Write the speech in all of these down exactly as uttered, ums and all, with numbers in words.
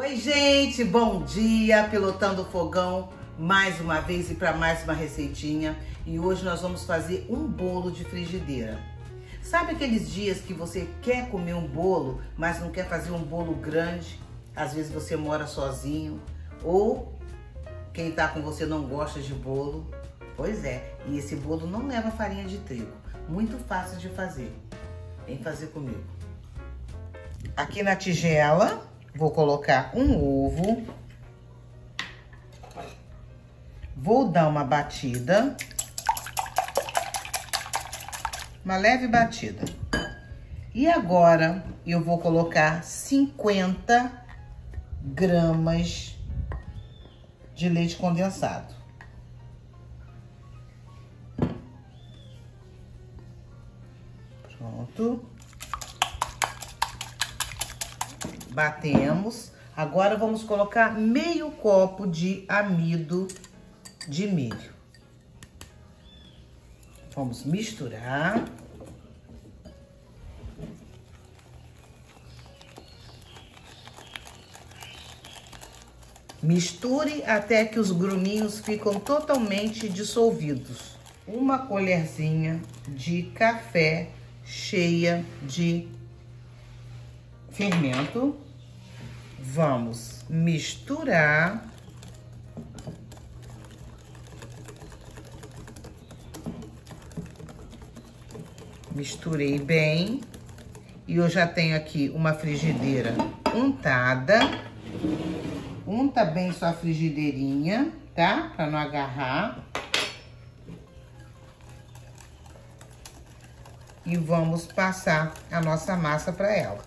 Oi, gente, bom dia, pilotando o fogão mais uma vez e para mais uma receitinha. E hoje nós vamos fazer um bolo de frigideira. Sabe aqueles dias que você quer comer um bolo, mas não quer fazer um bolo grande? Às vezes você mora sozinho ou quem tá com você não gosta de bolo. Pois é, e esse bolo não leva farinha de trigo. Muito fácil de fazer. Vem fazer comigo. Aqui na tigela, vou colocar um ovo. Vou dar uma batida. Uma leve batida. E agora, eu vou colocar cinquenta gramas de leite condensado. Pronto. Batemos. Agora vamos colocar meio copo de amido de milho. Vamos misturar. Misture até que os gruminhos ficam totalmente dissolvidos. Uma colherzinha de café cheia de fermento. Vamos misturar. Misturei bem. E eu já tenho aqui uma frigideira untada. Unta bem sua frigideirinha, tá? Pra não agarrar. E vamos passar a nossa massa para ela.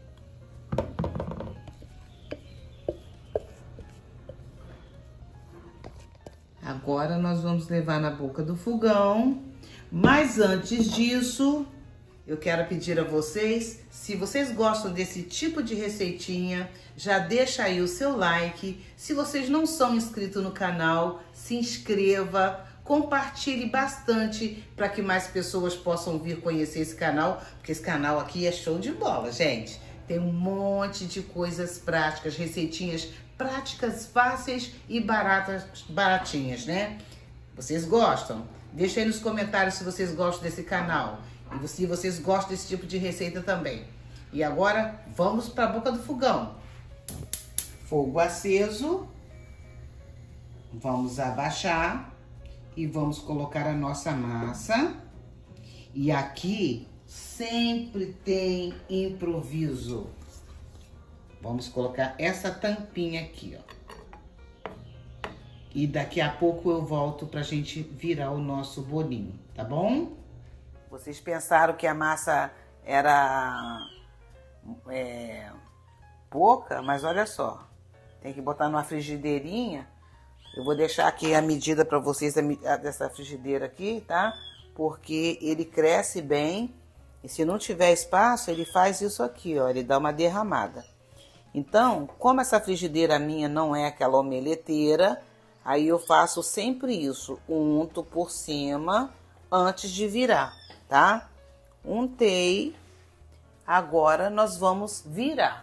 Agora nós vamos levar na boca do fogão. Mas antes disso, eu quero pedir a vocês, se vocês gostam desse tipo de receitinha, já deixa aí o seu like. Se vocês não são inscritos no canal, se inscreva. Compartilhe bastante para que mais pessoas possam vir conhecer esse canal, porque esse canal aqui é show de bola, gente. Tem um monte de coisas práticas, receitinhas práticas, fáceis e baratas, baratinhas, né? Vocês gostam? Deixa aí nos comentários se vocês gostam desse canal e se vocês gostam desse tipo de receita também. E agora vamos para a boca do fogão. Fogo aceso. Vamos abaixar. E vamos colocar a nossa massa. E aqui sempre tem improviso. Vamos colocar essa tampinha aqui, ó. E daqui a pouco eu volto pra gente virar o nosso bolinho, tá bom? Vocês pensaram que a massa era é, pouca, mas olha só. Tem que botar numa frigideirinha. Eu vou deixar aqui a medida para vocês dessa frigideira aqui, tá? Porque ele cresce bem e se não tiver espaço, ele faz isso aqui, ó. Ele dá uma derramada. Então, como essa frigideira minha não é aquela omeleteira, aí eu faço sempre isso. Unto por cima antes de virar, tá? Untei. Agora nós vamos virar.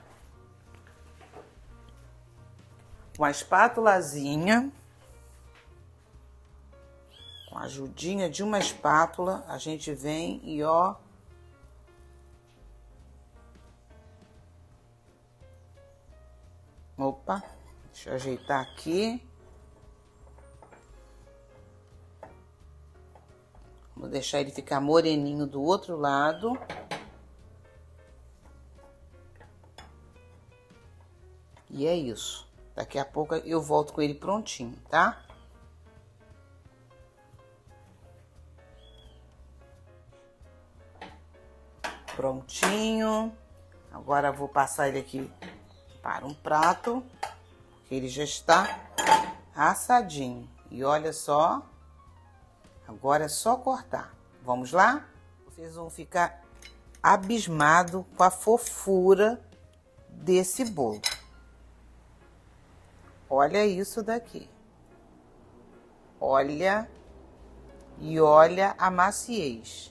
Com a espátulazinha, com a ajudinha de uma espátula, a gente vem e ó, opa, deixa eu ajeitar aqui. Vou deixar ele ficar moreninho do outro lado. E é isso. Daqui a pouco eu volto com ele prontinho, tá? Prontinho. Agora eu vou passar ele aqui para um prato, porque ele já está assadinho. E olha só, agora é só cortar. Vamos lá? Vocês vão ficar abismados com a fofura desse bolo. Olha isso daqui. Olha e olha a maciez.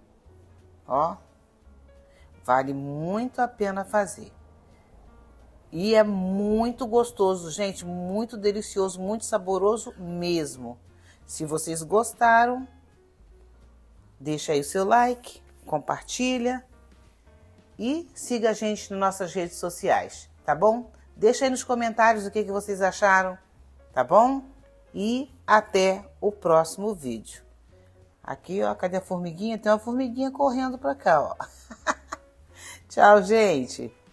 Ó, vale muito a pena fazer. E é muito gostoso, gente, muito delicioso, muito saboroso mesmo. Se vocês gostaram, deixa aí o seu like, compartilha e siga a gente nas nossas redes sociais, tá bom? Deixa aí nos comentários o que, que vocês acharam, tá bom? E até o próximo vídeo. Aqui, ó, cadê a formiguinha? Tem uma formiguinha correndo pra cá, ó. Tchau, gente!